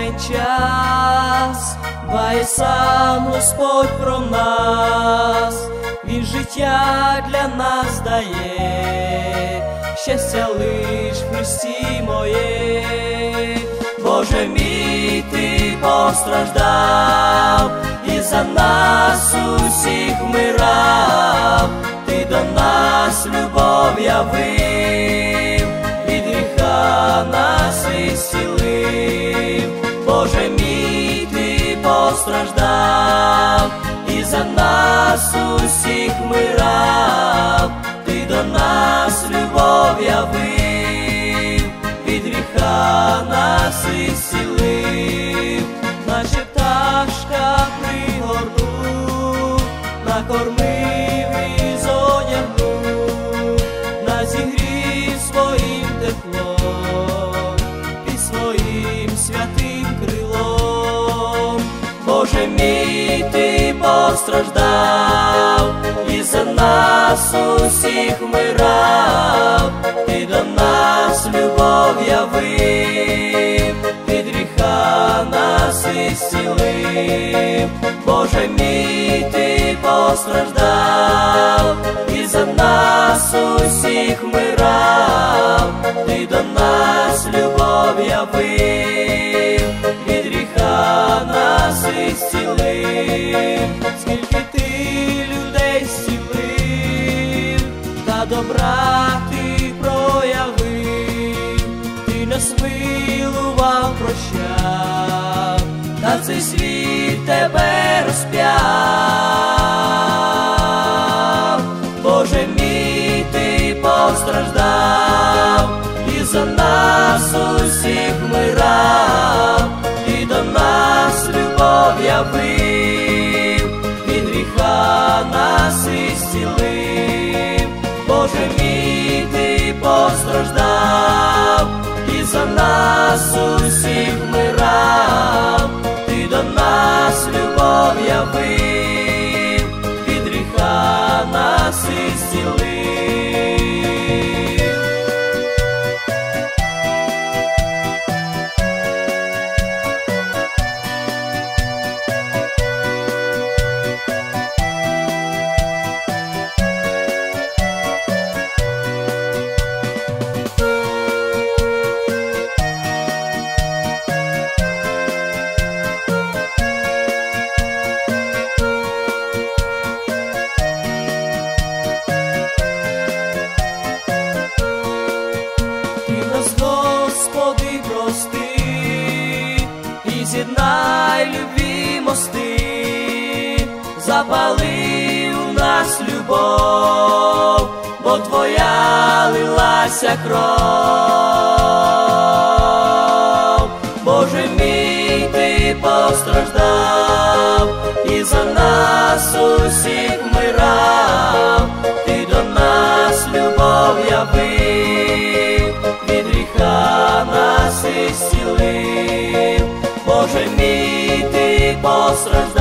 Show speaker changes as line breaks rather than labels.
цей час, дбає сам Господь про нас, Він життя для нас дає, щастя лиш в Христі моє. Боже мій, Ти постраждав і за нас усіх вмирав, Ти до нас любов явив, від гріха нас ісцілив. Боже мій, Ти постраждав і за нас усіх вмирав, Ти до нас любов явив, від гріха нас ісцілив. Наче пташка пригорнув, накормив і зодягнув, нас зігрів своїм теплом, під своїм святим крилом. Боже мій, Ти постраждав і за нас усіх вмирав, Ти до нас любов явив, від гріха нас ісцілив. Боже мій, Ти постраждав і за нас усіх вмирав, Ти до нас любов явив, від гріха нас ісцілив. Скільки Ти людей зцілив, та добра Ти проявив, Ти нас милував, прощав, та цей світ Тебе розп'яв. Боже мій, Ти постраждав і за нас усіх вмирав, Ти до нас любов явив, від гріха нас ісцілив. Боже мій, Ти постраждав і за нас усіх вмирав, Ти до нас любов явив, від гріха нас ісцілив. Господи, прости і з'єднай любві мости, запали у нас любов, бо Твоя лилася кров. Боже мій, Ти постраждав і за нас усіх вмирав, Ти до нас любов явив, від гріха нас ісцілив. Боже мій, Ти постраждав